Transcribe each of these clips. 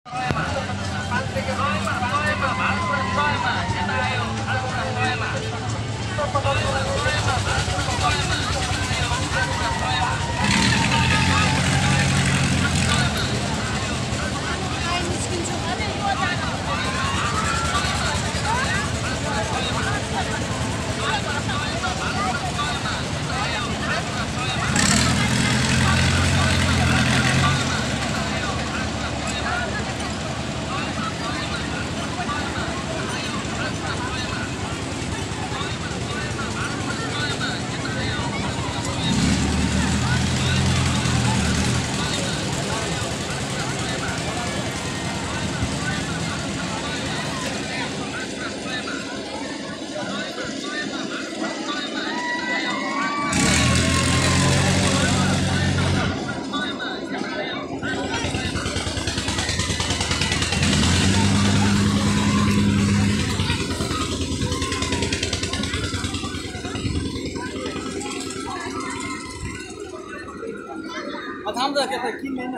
थाम्दा के त किन्दैन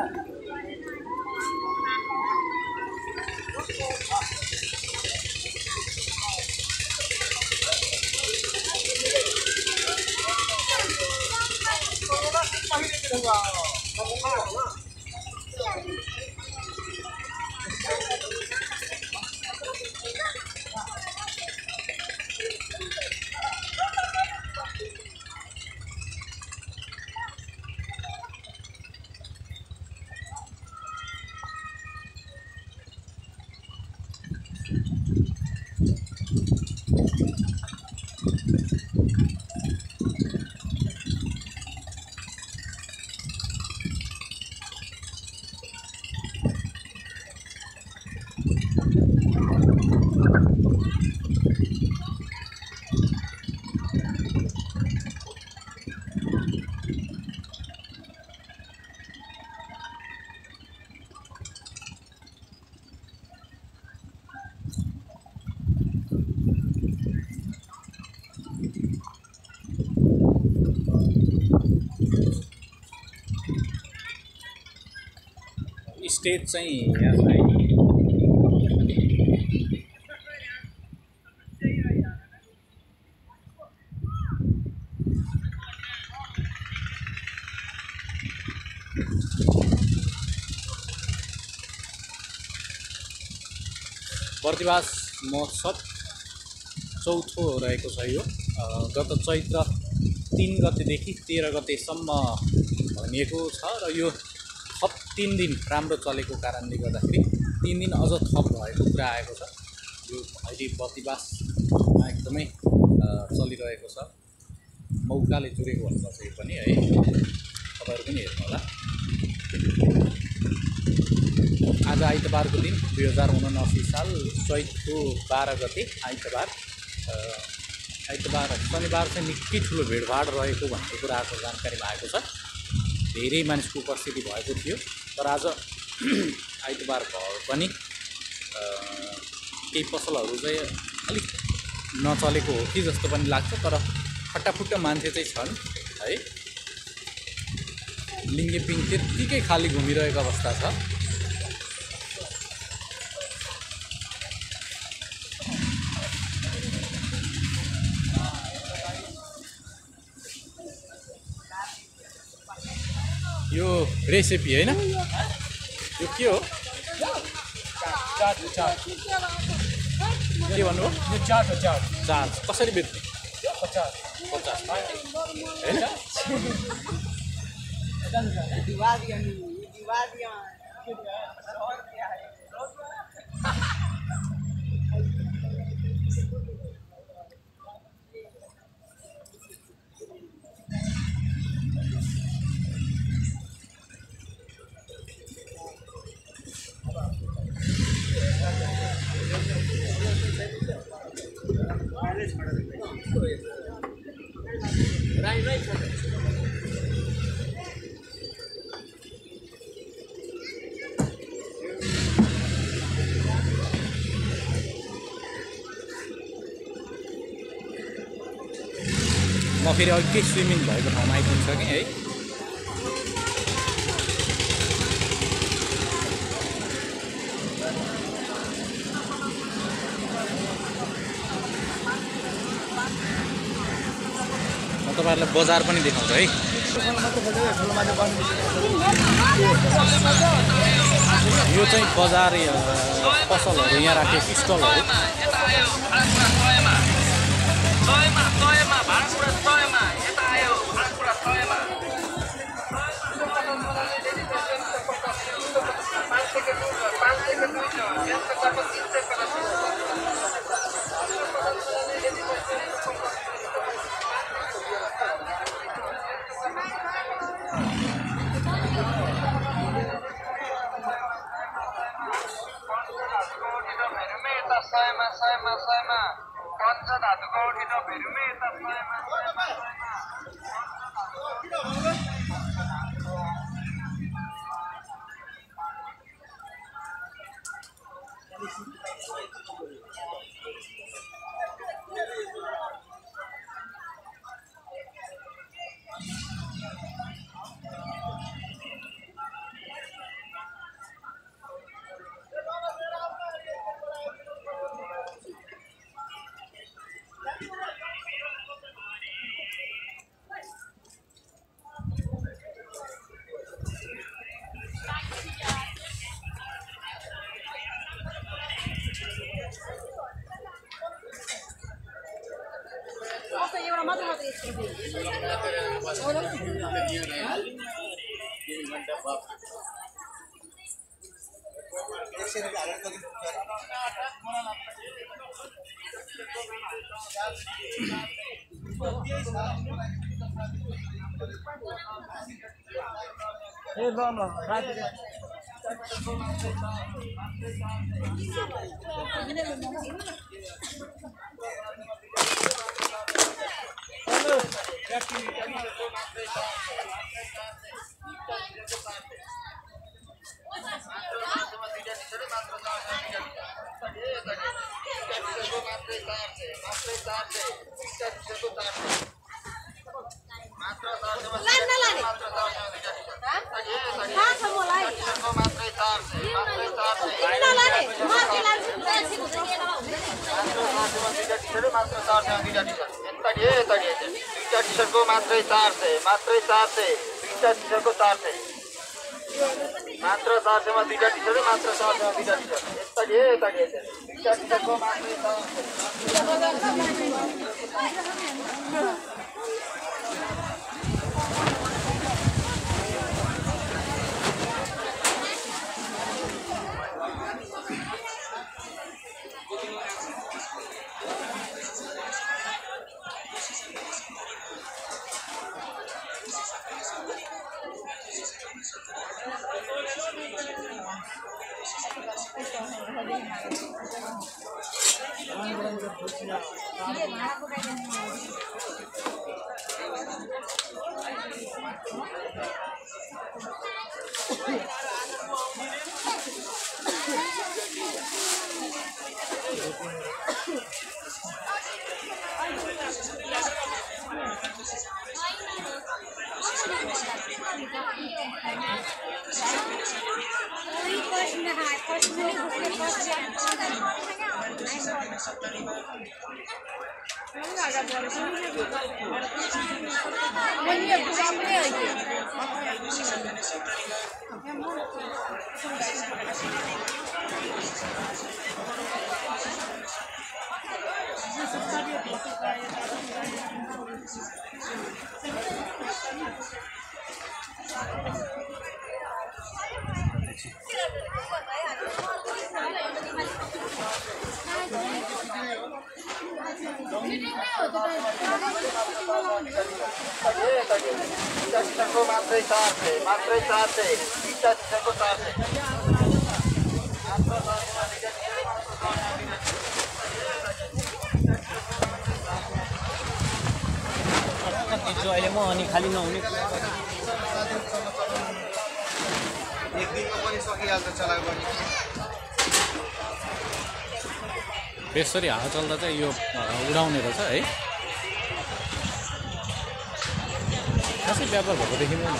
स्टेज चाहिँ यहाँ छ है। प्रतिभास महोत्सव चौथो रहेको छ यो। गत चैत्र 3 गतेदेखि 13 गतेसम्म भनिएको छ र यो थप 3 दिन राम्रो चलेको कारणले गर्दाखेरि 3 दिन अझ थप भएको कुरा आएको छ। यो अहिले प्रतिभासमा एकदमै चलिरहेको छ। मौकाले जुरेको भन्नुपर्छ यो पनि है। तपाईँहरू पनि हेर्नु होला। आज आइतबारको दिन 2079 साल चैतको 12 गते आइतबार शनिबार चाहिँ निकै ठुलो भिडभाड रहेको भन्ने कुराको जानकारी भएको छ। धेरै मानिसको उपस्थिति भएको थियो। तर आज आइतबार भए पनि केही पसलहरू चाहिँ अलिक नचलेको हो कि जस्तो पनि लाग्छ। तर फटाफुट्ट मान्छे चाहिँ छन् है। लिङ्गेपिङ त्यत्तिकै खाली घुमिरहेको अवस्था छ। यो रेसिपी हैन, यो के हो? चाट के भन्नु हो? यो चाट हो। चाट कसरी बेच्ने? 50 हैन? म फेरि अघि स्विमिङ भएको ठाउँमा आइपुगिसकेँ है। म तपाईहरुलाई बजार पनि देखाउँछु है। यो चाहिँ बजार पसलहरु यहाँ राखेको स्टलहरु। अहिले म अनि खाली नहुने एक दिनमा पनि सकिहाल्छ चलाइ पनि बेसरी हावा चल्दा चाहिँ यो उडाउने रहेछ है खासै व्यापार भएको देखिँदैन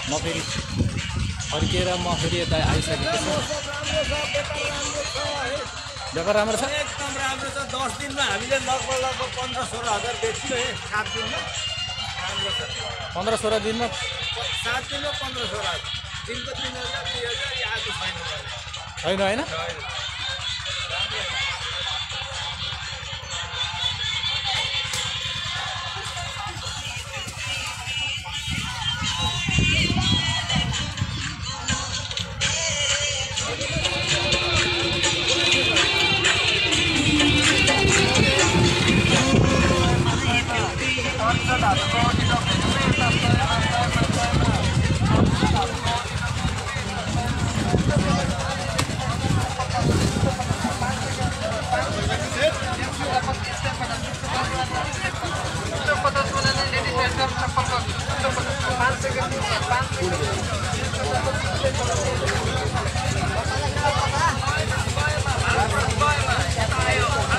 म फेरि फर्किएर म फेरि यता आइसकेको छु व्यापार राम्रो छ एकदम राम्रो छ 10 दिनमा हामीले लगभग 15-16 हजार बेच्यो है 7 दिनमा राम्रो छ 15-16 दिनमा 7 दिनमा 15-16 हजार दिनको 3000 2000 आएको छैन होइन होइन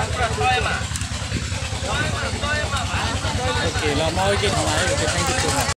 ओके ल म अर्कै ठाउँमा आएँ थ्याङ्क यू सो मच